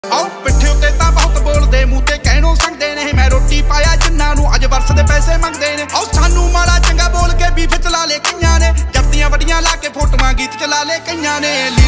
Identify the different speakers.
Speaker 1: आओ पिट्ठे उत्ते तां बहुत बोलदे मूंह ते कहणों संगदे ने मैं रोटी पाया जिन्हां नूं अज वर्ष दे पैसे मंगदे ने आओ सानू माड़ा चंगा बोल के बीफ चला ले कईयां ने जफ्तियां वड्डियां ला के फोटोआं गीत चला ले कईयां ने।